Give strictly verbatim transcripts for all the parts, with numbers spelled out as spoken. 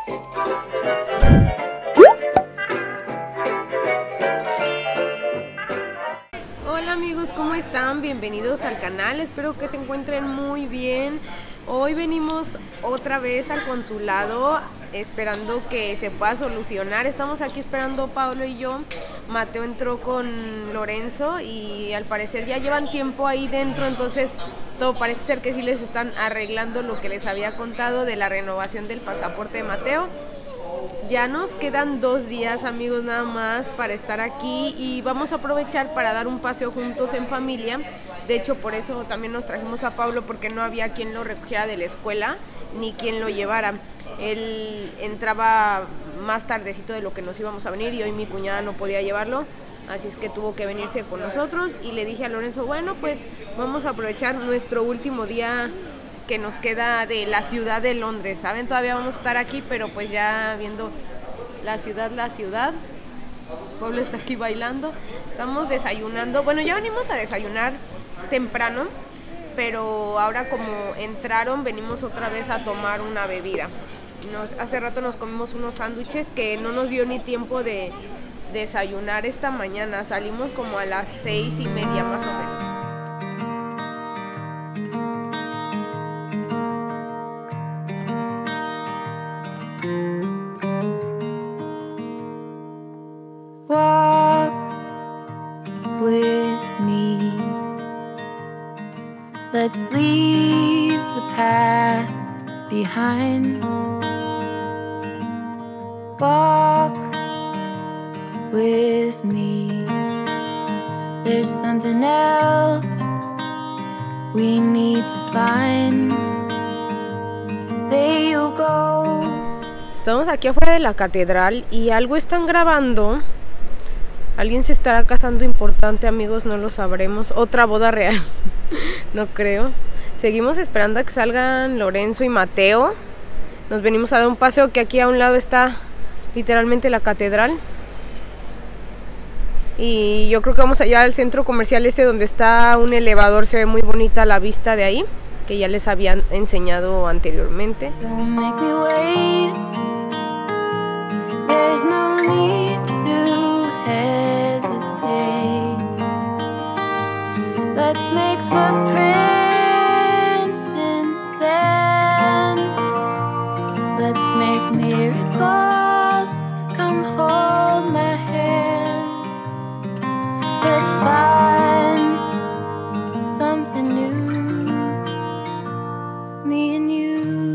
Hola amigos, ¿cómo están? Bienvenidos al canal, espero que se encuentren muy bien. Hoy venimos otra vez al consulado esperando que se pueda solucionar. Estamos aquí esperando Pablo y yo. Mateo entró con Lorenzo y al parecer ya llevan tiempo ahí dentro, entonces todo parece ser que sí les están arreglando lo que les había contado de la renovación del pasaporte de Mateo. Ya nos quedan dos días, amigos, nada más para estar aquí y vamos a aprovechar para dar un paseo juntos en familia. De hecho, por eso también nos trajimos a Pablo, porque no había quien lo recogiera de la escuela ni quien lo llevara. Él entraba más tardecito de lo que nos íbamos a venir y hoy mi cuñada no podía llevarlo, así es que tuvo que venirse con nosotros y le dije a Lorenzo, bueno, pues vamos a aprovechar nuestro último día que nos queda de la ciudad de Londres, ¿saben? Todavía vamos a estar aquí, pero pues ya viendo la ciudad, la ciudad. Pablo está aquí bailando, estamos desayunando, bueno, ya venimos a desayunar temprano, pero ahora como entraron, venimos otra vez a tomar una bebida. Nos, hace rato nos comimos unos sándwiches que no nos dio ni tiempo de desayunar esta mañana, salimos como a las seis y media más o menos. Walk with me. Let's leave the past behind. Walk with me. There's something else we need to find. Say you'll go. Estamos aquí afuera de la catedral y algo están grabando. Alguien se estará casando importante, amigos, no lo sabremos. Otra boda real, no creo. Seguimos esperando a que salgan Lorenzo y Mateo. Nos venimos a dar un paseo, que aquí a un lado está literalmente la catedral. Y yo creo que vamos allá al centro comercial este donde está un elevador. Se ve muy bonita la vista de ahí, que ya les habían enseñado anteriormente. Don't make me wait. There's no need to hesitate. Let's make footprints in the sand. Let's make miracles. Come hold my hand. Let's find something new, me and you.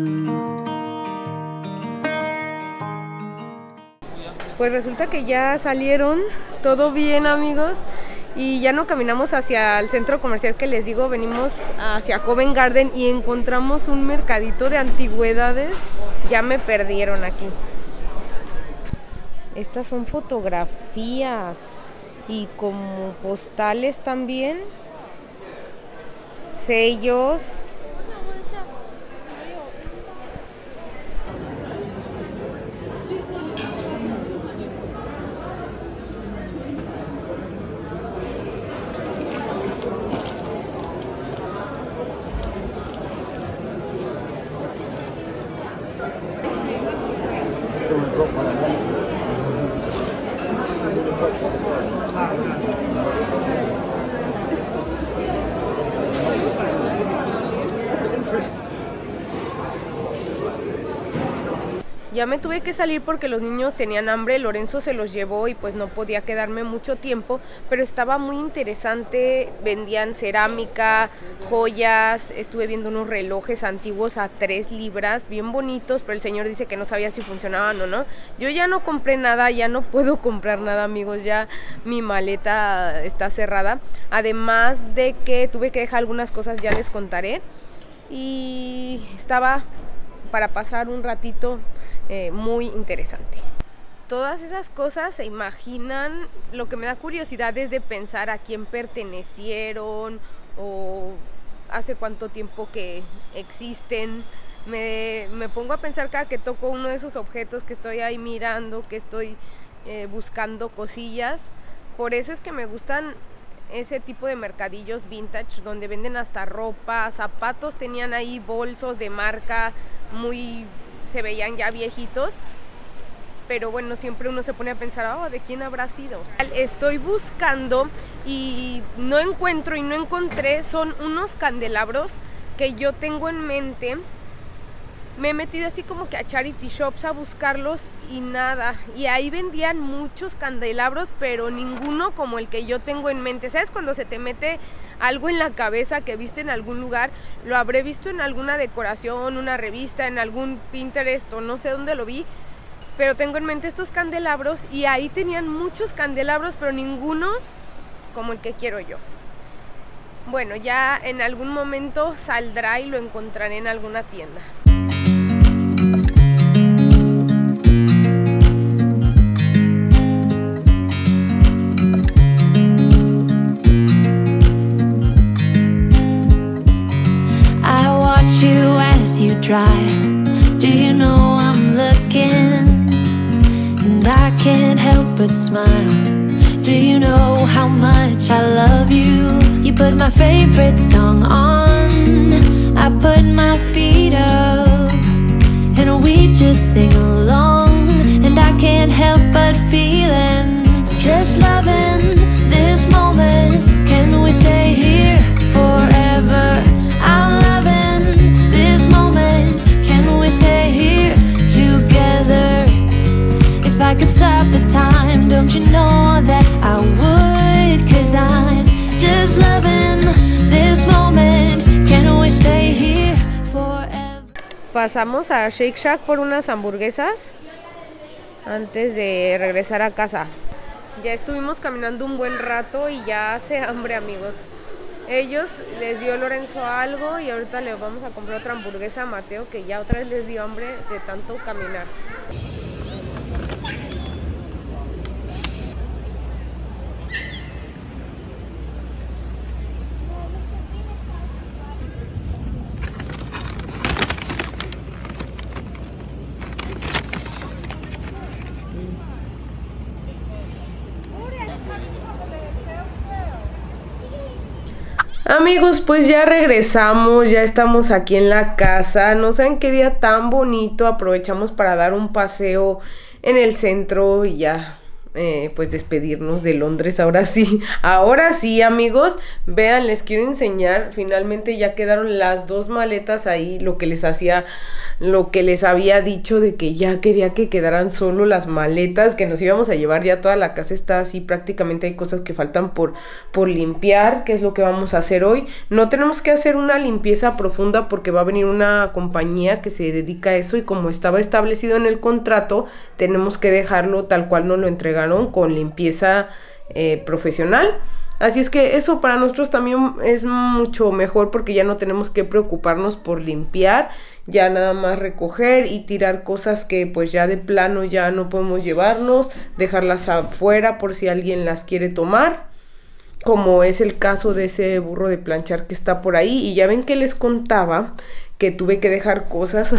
Pues resulta que ya salieron, todo bien, amigos, y ya no caminamos hacia el centro comercial que les digo, venimos hacia Covent Garden y encontramos un mercadito de antigüedades. Ya me perdieron aquí. Estas son fotografías y como postales también, sellos. Ya me tuve que salir porque los niños tenían hambre, Lorenzo se los llevó y pues no podía quedarme mucho tiempo, pero estaba muy interesante, vendían cerámica, joyas, estuve viendo unos relojes antiguos a tres libras, bien bonitos, pero el señor dice que no sabía si funcionaban o no. Yo ya no compré nada, ya no puedo comprar nada, amigos, ya mi maleta está cerrada, además de que tuve que dejar algunas cosas, ya les contaré, y estaba para pasar un ratito eh, muy interesante. Todas esas cosas se imaginan, lo que me da curiosidad es de pensar a quién pertenecieron o hace cuánto tiempo que existen. Me, me pongo a pensar cada que toco uno de esos objetos, que estoy ahí mirando, que estoy eh, buscando cosillas. Por eso es que me gustan ese tipo de mercadillos vintage donde venden hasta ropa, zapatos, tenían ahí bolsos de marca muy se veían ya viejitos. Pero bueno, siempre uno se pone a pensar, oh, ¿de quién habrá sido? Estoy buscando y no encuentro y no encontré, son unos candelabros que yo tengo en mente. Me he metido así como que a charity shops a buscarlos y nada. Y ahí vendían muchos candelabros, pero ninguno como el que yo tengo en mente. ¿Sabes? Cuando se te mete algo en la cabeza que viste en algún lugar, lo habré visto en alguna decoración, una revista, en algún Pinterest o no sé dónde lo vi. Pero tengo en mente estos candelabros y ahí tenían muchos candelabros, pero ninguno como el que quiero yo. Bueno, ya en algún momento saldrá y lo encontraré en alguna tienda. I watch you as you drive. Do you know I'm looking? And I can't help but smile. Do you know how much I love you? You put my favorite song on, I put my feet up, and we just sing along. And I can't help but feeling, just loving this moment. Can we stay here forever? I'm loving this moment. Can we stay here together? If I could stop the time, don't you know that I would? 'Cause I'm just loving this moment. Can we stay here forever? Pasamos a Shake Shack por unas hamburguesas antes de regresar a casa. Ya estuvimos caminando un buen rato y ya hace hambre, amigos. Ellos les dio Lorenzo algo y ahorita le vamos a comprar otra hamburguesa a Mateo, que ya otra vez les dio hambre de tanto caminar. Amigos, pues ya regresamos, ya estamos aquí en la casa. No saben qué día tan bonito. Aprovechamos para dar un paseo en el centro y ya eh, pues despedirnos de Londres. Ahora sí, ahora sí, amigos. Vean, les quiero enseñar. Finalmente ya quedaron las dos maletas ahí. Lo que les hacía, lo que les había dicho de que ya quería que quedaran solo las maletas, que nos íbamos a llevar. Ya toda la casa está así, prácticamente hay cosas que faltan por, por limpiar, que es lo que vamos a hacer hoy. No tenemos que hacer una limpieza profunda porque va a venir una compañía que se dedica a eso, y como estaba establecido en el contrato, tenemos que dejarlo tal cual nos lo entregaron, con limpieza eh, profesional. Así es que eso para nosotros también es mucho mejor, porque ya no tenemos que preocuparnos por limpiar, ya nada más recoger y tirar cosas que pues ya de plano ya no podemos llevarnos, dejarlas afuera por si alguien las quiere tomar, como es el caso de ese burro de planchar que está por ahí. Y ya ven que les contaba que tuve que dejar cosas,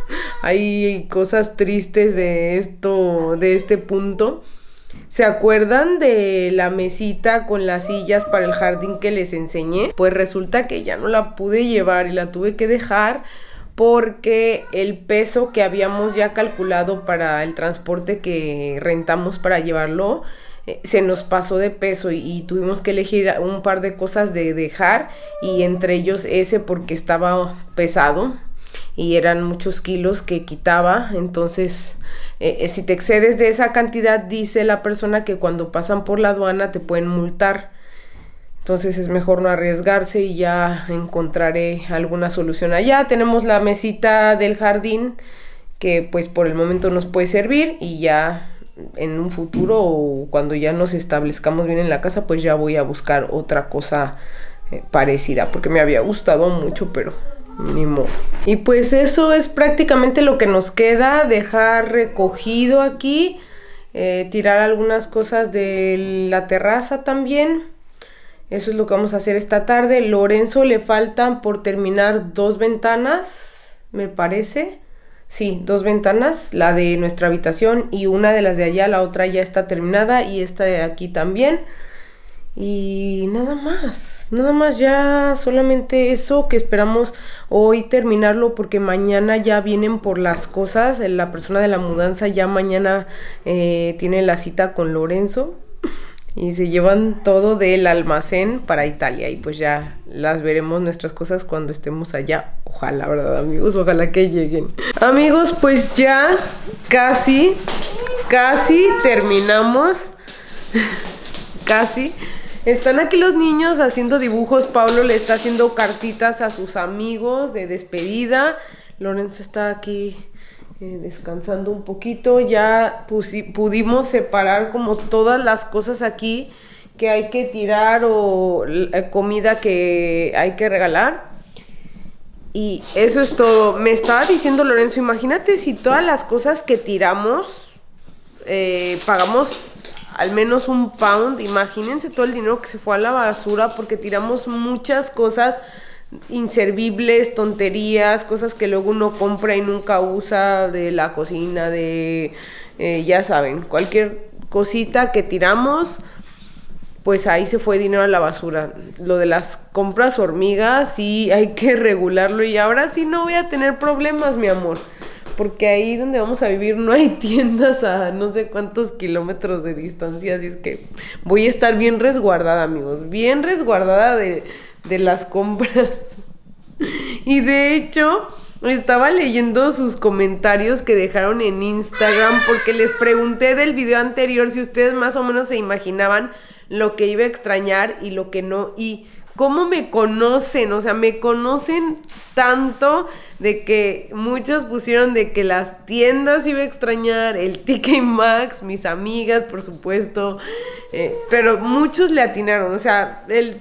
hay cosas tristes de esto, de este punto. ¿Se acuerdan de la mesita con las sillas para el jardín que les enseñé? Pues resulta que ya no la pude llevar y la tuve que dejar porque el peso que habíamos ya calculado para el transporte que rentamos para llevarlo eh, se nos pasó de peso, y, y tuvimos que elegir un par de cosas de dejar, y entre ellos ese porque estaba pesado y eran muchos kilos que quitaba. Entonces eh, si te excedes de esa cantidad, dice la persona que cuando pasan por la aduana te pueden multar. Entonces es mejor no arriesgarse y ya encontraré alguna solución allá. Tenemos la mesita del jardín que pues por el momento nos puede servir, y ya en un futuro o cuando ya nos establezcamos bien en la casa, pues ya voy a buscar otra cosa eh, parecida, porque me había gustado mucho, pero ni modo. Y pues eso es prácticamente lo que nos queda, dejar recogido aquí, eh, tirar algunas cosas de la terraza también. Eso es lo que vamos a hacer esta tarde. Lorenzo le faltan por terminar dos ventanas, me parece. Sí, dos ventanas, la de nuestra habitación y una de las de allá. La otra ya está terminada y esta de aquí también. Y nada más, nada más ya solamente eso que esperamos hoy terminarlo porque mañana ya vienen por las cosas. La persona de la mudanza ya mañana eh, tiene la cita con Lorenzo y se llevan todo del almacén para Italia y pues ya las veremos nuestras cosas cuando estemos allá. Ojalá, ¿verdad, amigos? Ojalá que lleguen. Amigos, pues ya casi, casi terminamos. Casi. Están aquí los niños haciendo dibujos. Pablo le está haciendo cartitas a sus amigos de despedida. Lorenzo está aquí eh, descansando un poquito. Ya pudimos separar como todas las cosas aquí que hay que tirar o eh, comida que hay que regalar. Y eso es todo. Me estaba diciendo Lorenzo, imagínate si todas las cosas que tiramos eh, pagamos al menos un pound. Imagínense todo el dinero que se fue a la basura porque tiramos muchas cosas inservibles, tonterías, cosas que luego uno compra y nunca usa, de la cocina, de eh, ya saben, cualquier cosita que tiramos, pues ahí se fue dinero a la basura. Lo de las compras hormigas sí hay que regularlo y ahora sí no voy a tener problemas, mi amor. Porque ahí donde vamos a vivir no hay tiendas a no sé cuántos kilómetros de distancia. Así es que voy a estar bien resguardada, amigos. Bien resguardada de, de las compras. Y de hecho, estaba leyendo sus comentarios que dejaron en Instagram. Porque les pregunté del video anterior si ustedes más o menos se imaginaban lo que iba a extrañar y lo que no. Y cómo me conocen, o sea, me conocen tanto de que muchos pusieron de que las tiendas iba a extrañar, el T K Maxx, mis amigas, por supuesto, eh, pero muchos le atinaron, o sea, el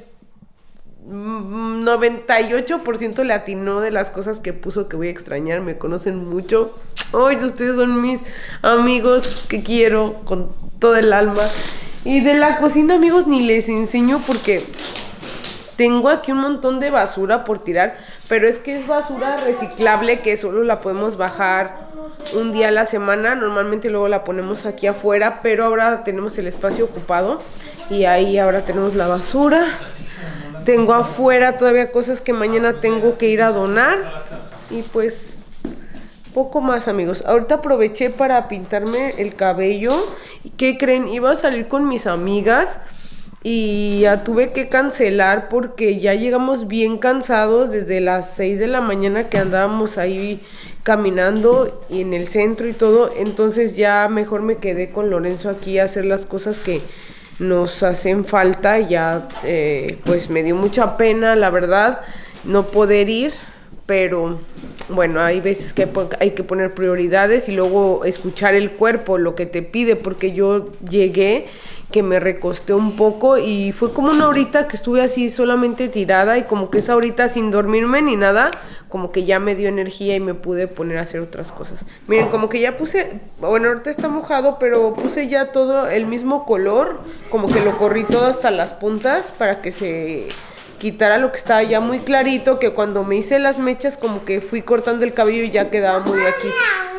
noventa y ocho por ciento le atinó de las cosas que puso que voy a extrañar. Me conocen mucho. Ay, ustedes son mis amigos que quiero con todo el alma. Y de la cocina, amigos, ni les enseño porque tengo aquí un montón de basura por tirar, pero es que es basura reciclable que solo la podemos bajar un día a la semana. Normalmente luego la ponemos aquí afuera, pero ahora tenemos el espacio ocupado y ahí ahora tenemos la basura. Tengo afuera todavía cosas que mañana tengo que ir a donar y pues poco más, amigos. Ahorita aproveché para pintarme el cabello. ¿Qué creen? Iba a salir con mis amigas y ya tuve que cancelar porque ya llegamos bien cansados desde las seis de la mañana que andábamos ahí caminando y en el centro y todo. Entonces ya mejor me quedé con Lorenzo aquí a hacer las cosas que nos hacen falta. Ya eh, pues me dio mucha pena, la verdad, no poder ir, pero bueno, hay veces que hay que poner prioridades y luego escuchar el cuerpo, lo que te pide, porque yo llegué que me recosté un poco y fue como una horita que estuve así solamente tirada y como que esa horita sin dormirme ni nada, como que ya me dio energía y me pude poner a hacer otras cosas. Miren, como que ya puse, bueno, ahorita está mojado, pero puse ya todo el mismo color, como que lo corrí todo hasta las puntas para que se quitara lo que estaba ya muy clarito, que cuando me hice las mechas como que fui cortando el cabello y ya quedaba muy aquí.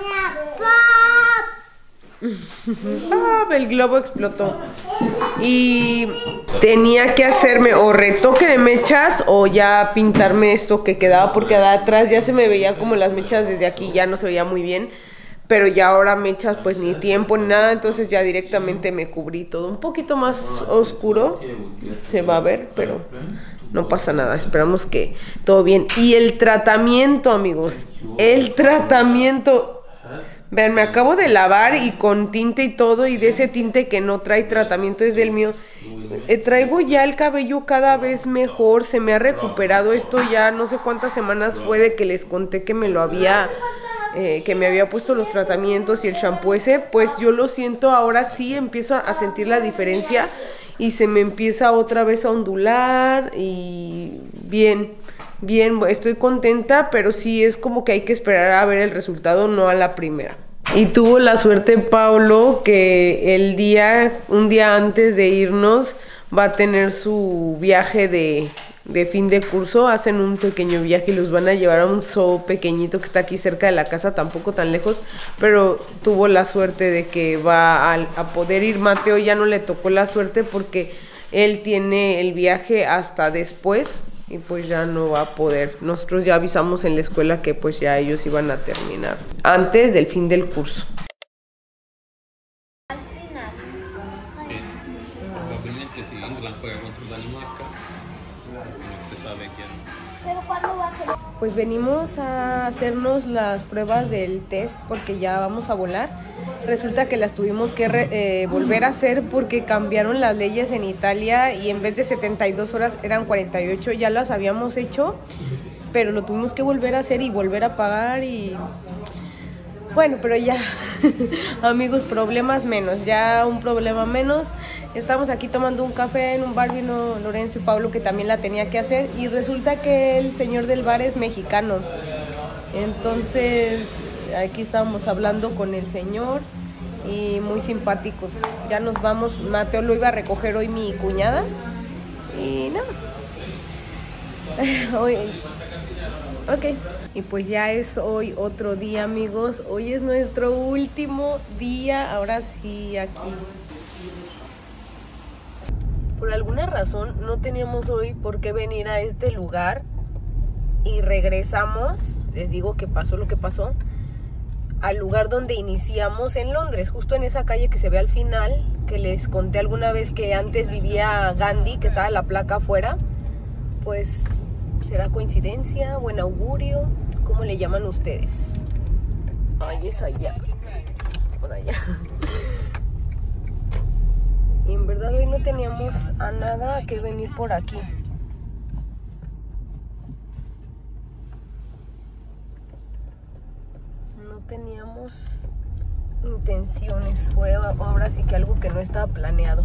Ah, el globo explotó. Y tenía que hacerme o retoque de mechas o ya pintarme esto que quedaba, porque de atrás ya se me veía como las mechas desde aquí, ya no se veía muy bien. Pero ya ahora mechas pues ni tiempo ni nada, entonces ya directamente me cubrí todo. Un poquito más oscuro se va a ver, pero no pasa nada, esperamos que todo bien. Y el tratamiento, amigos, el tratamiento. Vean, me acabo de lavar y con tinte y todo, y de ese tinte que no trae tratamiento es del mío. Eh, traigo ya el cabello cada vez mejor, se me ha recuperado esto ya no sé cuántas semanas fue de que les conté que me lo había, eh, que me había puesto los tratamientos y el shampoo ese, pues yo lo siento, ahora sí empiezo a sentir la diferencia y se me empieza otra vez a ondular y bien. Bien, estoy contenta, pero sí es como que hay que esperar a ver el resultado, no a la primera. Y tuvo la suerte Paulo que el día, un día antes de irnos, va a tener su viaje de, de fin de curso. Hacen un pequeño viaje y los van a llevar a un zoo pequeñito que está aquí cerca de la casa, tampoco tan lejos, pero tuvo la suerte de que va a, a poder ir. Mateo ya no le tocó la suerte porque él tiene el viaje hasta después y pues ya no va a poder. Nosotros ya avisamos en la escuela que pues ya ellos iban a terminar antes del fin del curso. Al final. Sí, probabilmente si England juega contra Dinamarca, no se sabe quién. Pero ¿cuándo va a ser? Pues venimos a hacernos las pruebas del test porque ya vamos a volar. Resulta que las tuvimos que re, eh, volver a hacer porque cambiaron las leyes en Italia y en vez de setenta y dos horas eran cuarenta y ocho. Ya las habíamos hecho, pero lo tuvimos que volver a hacer y volver a pagar y... Bueno, pero ya, amigos, problemas menos, ya un problema menos. Estamos aquí tomando un café en un bar, vino Lorenzo y Pablo que también la tenía que hacer y resulta que el señor del bar es mexicano. Entonces, aquí estábamos hablando con el señor y muy simpático. Ya nos vamos, Mateo lo iba a recoger hoy mi cuñada y nada. Hoy, ok. Y pues ya es hoy otro día, amigos. Hoy es nuestro último día, ahora sí, aquí. Por alguna razón no teníamos hoy por qué venir a este lugar y regresamos, les digo que pasó lo que pasó, al lugar donde iniciamos en Londres, justo en esa calle que se ve al final, que les conté alguna vez que antes vivía Gandhi, que estaba la placa afuera. Pues, ¿será coincidencia? ¿Buen augurio? ¿Cómo le llaman ustedes? Ay, es allá, por allá. Y en verdad hoy no teníamos a nada que venir por aquí. No teníamos intenciones, fue ahora sí que algo que no estaba planeado.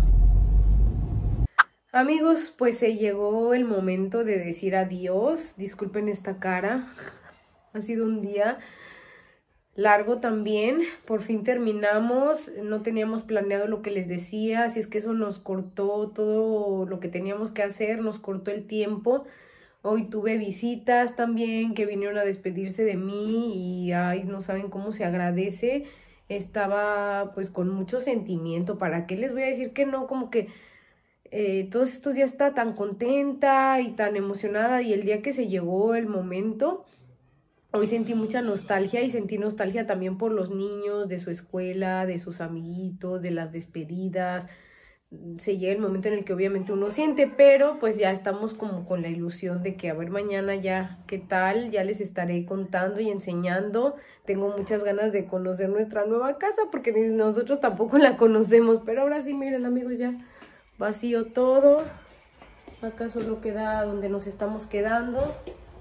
Amigos, pues se llegó el momento de decir adiós. Disculpen esta cara, ha sido un día largo también. Por fin terminamos, no teníamos planeado lo que les decía, así es que eso nos cortó todo lo que teníamos que hacer, nos cortó el tiempo. Hoy tuve visitas también que vinieron a despedirse de mí y ay, no saben cómo se agradece. Estaba pues con mucho sentimiento, ¿para qué les voy a decir que no? Como que eh, todos estos días estaba tan contenta y tan emocionada y el día que se llegó el momento, hoy sentí mucha nostalgia y sentí nostalgia también por los niños de su escuela, de sus amiguitos, de las despedidas. Se llega el momento en el que obviamente uno siente, pero pues ya estamos como con la ilusión de que a ver mañana ya qué tal, ya les estaré contando y enseñando. Tengo muchas ganas de conocer nuestra nueva casa porque nosotros tampoco la conocemos, pero ahora sí, miren amigos, ya vacío todo. Acá solo queda donde nos estamos quedando.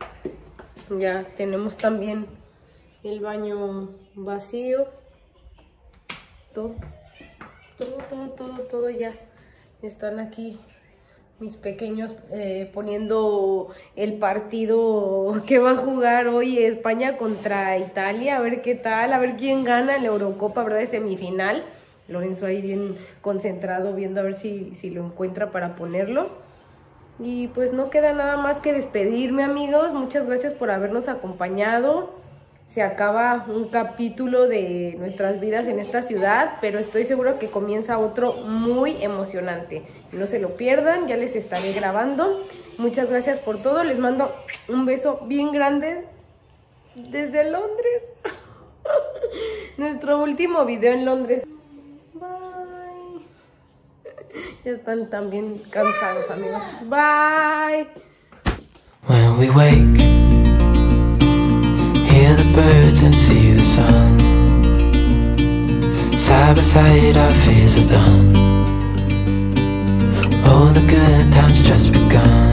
Ya tenemos también el baño vacío. Todo, todo, todo, todo, todo ya. Están aquí mis pequeños eh, poniendo el partido que va a jugar hoy España contra Italia. A ver qué tal, a ver quién gana en la Eurocopa, ¿verdad? De semifinal. Lorenzo ahí bien concentrado viendo a ver si, si lo encuentra para ponerlo. Y pues no queda nada más que despedirme, amigos. Muchas gracias por habernos acompañado. Se acaba un capítulo de nuestras vidas en esta ciudad, pero estoy seguro que comienza otro muy emocionante. No se lo pierdan, ya les estaré grabando. Muchas gracias por todo. Les mando un beso bien grande desde Londres. Nuestro último video en Londres. Bye. Ya están también cansados, amigos. Bye. When we wake, hear the birds and see the sun. Side by side our fears are done. All the good times just begun.